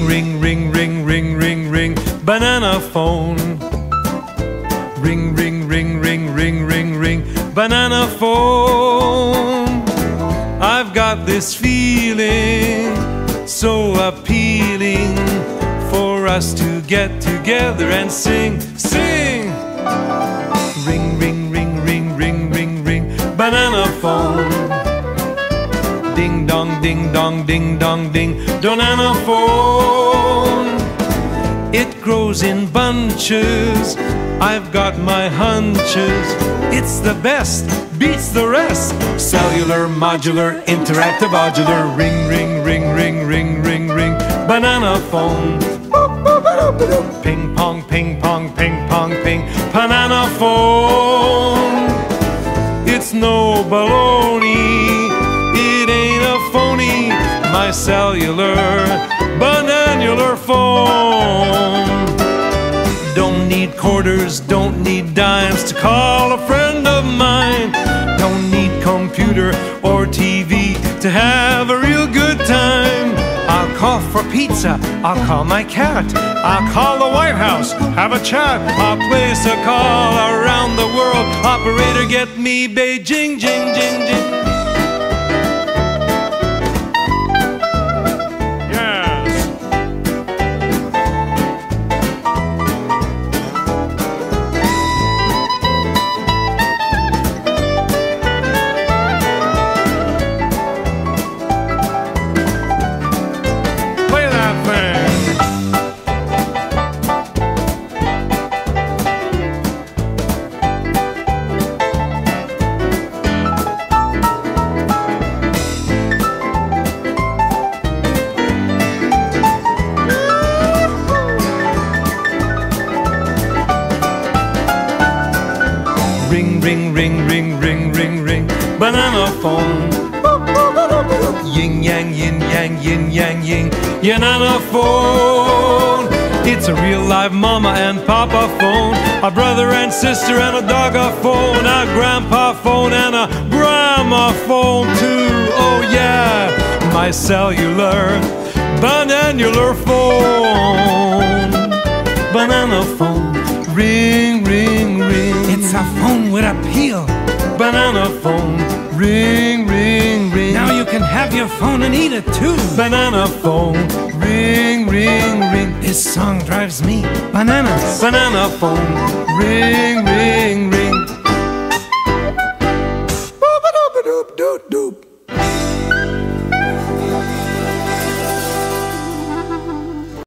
ring, ring, ring, ring, ring, ring, banana phone. Ring, ring, ring, ring, ring, ring, ring, banana phone. I've got this feeling so appealing for us to get together and sing, sing. Ring, ring, ring, ring, ring, ring, ring, banana phone. Ding dong, ding dong, ding dong, ding, banana phone. It grows in bunches, I've got my hunches. It's the best, beats the rest. Cellular, modular, interactive, modular. Ring, ring, ring, ring, ring, ring, ring, banana phone. Ping pong, ping pong, ping pong, ping, banana phone. It's no baloney, it ain't a phony. My cellular, bananular phone. Don't need quarters, don't need dimes to call a friend of mine. Don't need computer or TV to have a real good time. I'll call for pizza, I'll call my cat, I'll call the White House, have a chat. I'll place a call around the world. Operator, get me Beijing, jing, jing, jing. Ring, ring, ring, ring, ring, ring, ring, banana phone. Yin yang, yin yang, yin yang, yin, yanana phone. It's a real live mama and papa phone, a brother and sister and a dogga phone, a grandpa phone and a grandma phone too. Oh yeah, my cellular, bananular phone. Banana phone. Ring, ring, ring. It's a phone with appeal. Banana phone. Ring, ring, ring. Now you can have your phone and eat it too. Banana phone. Ring, ring, ring. This song drives me bananas. Banana phone. Ring, ring, ring.